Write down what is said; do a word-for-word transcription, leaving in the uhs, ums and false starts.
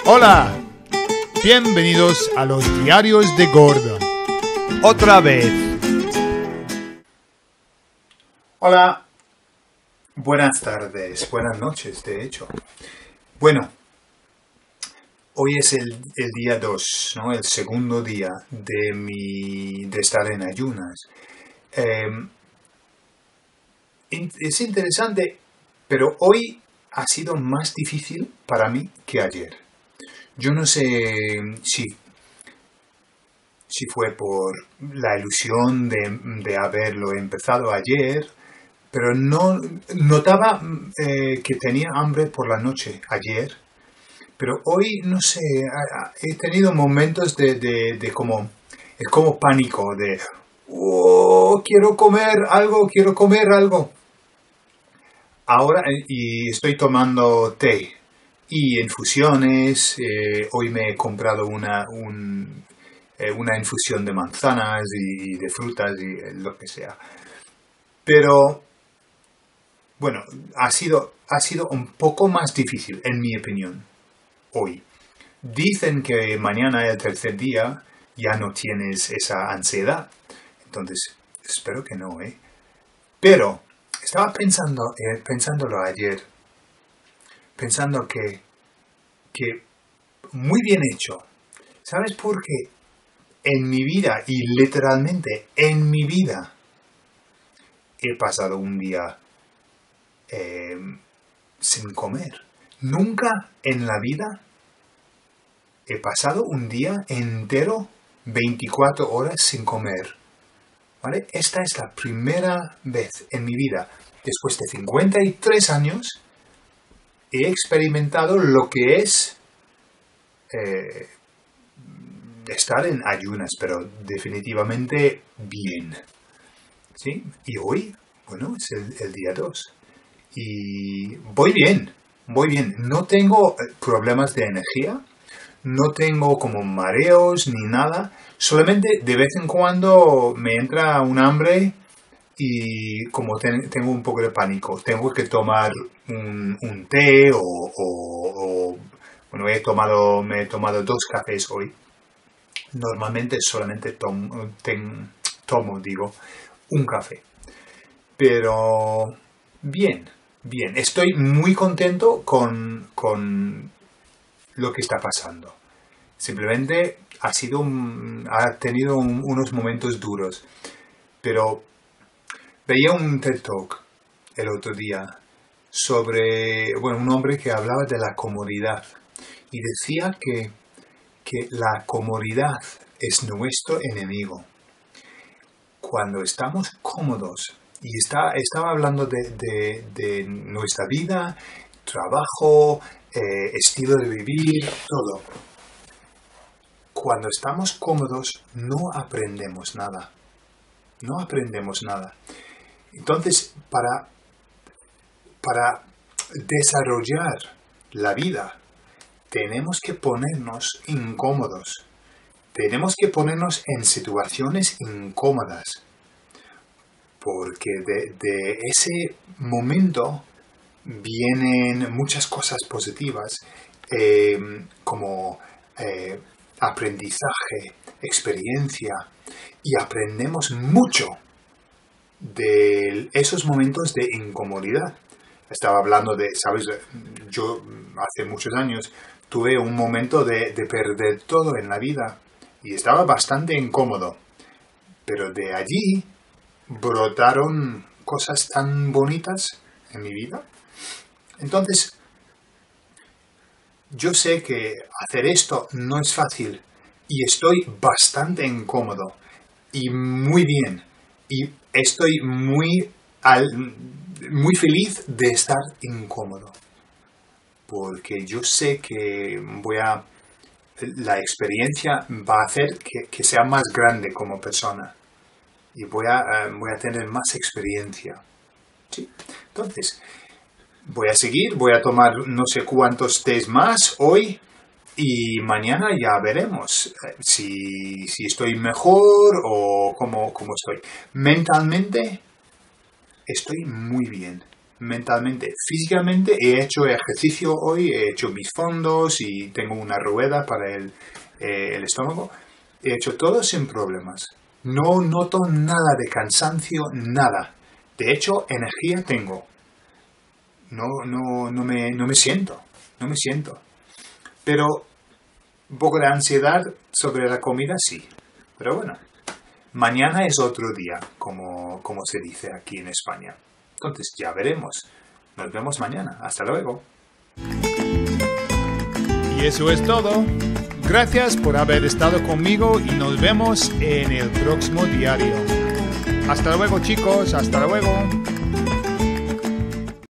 Hola, bienvenidos a los Diarios de Gordon. Otra vez. Hola, buenas tardes, buenas noches, de hecho. Bueno, hoy es el, el día dos, ¿no? El segundo día de mi de estar en ayunas. Eh, es interesante, pero hoy ha sido más difícil para mí que ayer. Yo no sé si, si fue por la ilusión de, de haberlo empezado ayer, pero no notaba eh, que tenía hambre por la noche ayer. Pero hoy, no sé, he tenido momentos de, de, de como, es como pánico, de, oh, quiero comer algo, quiero comer algo. Ahora, y estoy tomando té y infusiones. Eh, hoy me he comprado una, un, eh, una infusión de manzanas y, y de frutas y eh, lo que sea. Pero, bueno, ha sido, ha sido un poco más difícil, en mi opinión, hoy. Dicen que mañana, el tercer día, ya no tienes esa ansiedad. Entonces, espero que no, ¿eh? Pero estaba pensando, eh, pensándolo ayer, pensando que, que muy bien hecho. ¿Sabes por qué? En mi vida, y literalmente en mi vida, he pasado un día eh, sin comer. Nunca en la vida he pasado un día entero, veinticuatro horas sin comer. ¿Vale? Esta es la primera vez en mi vida, después de cincuenta y tres años, he experimentado lo que es eh, estar en ayunas, pero definitivamente bien. ¿Sí? Y hoy, bueno, es el, el día dos. Y voy bien, voy bien. No tengo problemas de energía, no tengo como mareos ni nada. Solamente de vez en cuando me entra un hambre y como ten, tengo un poco de pánico, tengo que tomar un, un té o, o, o, bueno, he tomado, me he tomado dos cafés hoy. Normalmente solamente tomo, ten, tomo, digo, un café. Pero bien, bien. Estoy muy contento con, con lo que está pasando. Simplemente ha sido un, ha tenido un, unos momentos duros. Pero veía un TED Talk el otro día sobre, bueno, un hombre que hablaba de la comodidad y decía que, que la comodidad es nuestro enemigo. Cuando estamos cómodos, y está, estaba hablando de, de, de nuestra vida, trabajo, eh, estilo de vivir, todo. Cuando estamos cómodos no aprendemos nada. No aprendemos nada. Entonces, para, para desarrollar la vida, tenemos que ponernos incómodos. Tenemos que ponernos en situaciones incómodas. Porque de, de ese momento vienen muchas cosas positivas, eh, como eh, aprendizaje, experiencia, y aprendemos mucho de esos momentos de incomodidad. Estaba hablando de, ¿sabes? Yo hace muchos años tuve un momento de, de perder todo en la vida y estaba bastante incómodo, pero de allí brotaron cosas tan bonitas en mi vida. Entonces, yo sé que hacer esto no es fácil y estoy bastante incómodo y muy bien y estoy muy, al, muy feliz de estar incómodo porque yo sé que voy a, la experiencia va a hacer que, que sea más grande como persona y voy a, uh, voy a tener más experiencia. ¿Sí? Entonces, voy a seguir, voy a tomar no sé cuántos tés más hoy y mañana ya veremos si, si estoy mejor o cómo, cómo estoy. Mentalmente estoy muy bien. mentalmente. Físicamente he hecho ejercicio hoy, he hecho mis fondos y tengo una rueda para el, eh, el estómago. He hecho todo sin problemas. No noto nada de cansancio, nada. De hecho, energía tengo. No, no, no, me, no me siento, no me siento. Pero un poco de ansiedad sobre la comida, sí. Pero bueno, mañana es otro día, como, como se dice aquí en España. Entonces ya veremos. Nos vemos mañana. Hasta luego. Y eso es todo. Gracias por haber estado conmigo y nos vemos en el próximo diario. Hasta luego, chicos. Hasta luego.